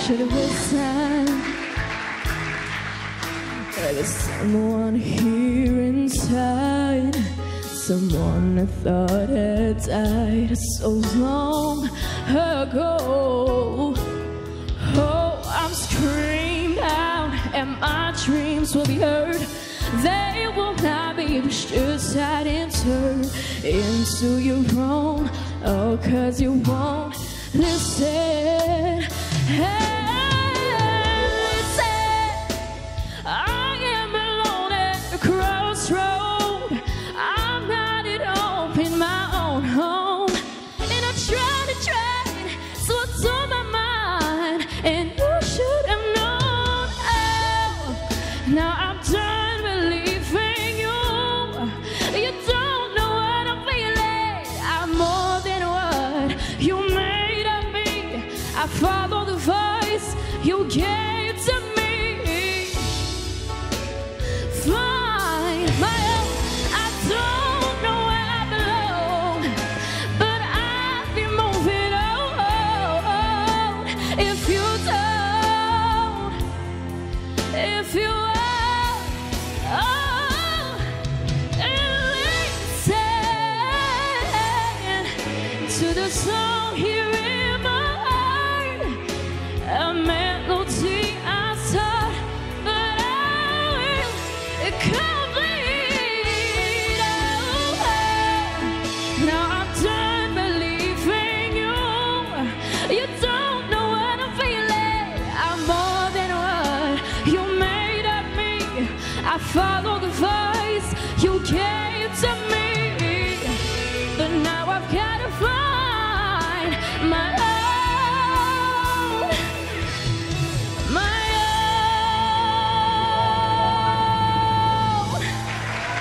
should have listened. There's someone here inside, someone I thought had died so long ago. Oh, I'm screamed out and my dreams will be heard. They will not be pushed aside and turned into your own. Oh, 'cause you won't listen. Hey, listen. I am alone at the crossroad. I'm not at home in my own home, and I tried so what's on my mind, and you should have known. Oh, now I'm done believing you. You don't know what I'm feeling. I'm more than what you made of me. I follow the voice you gave to me. Find my own. I don't know where I belong, but I've been moving on. If you don't, if you are, oh, listen to the song here in my heart, a melody I thought that I will complete. Oh, now I'm done believing you. You don't know what I'm feeling. I'm more than what you made of me. I follow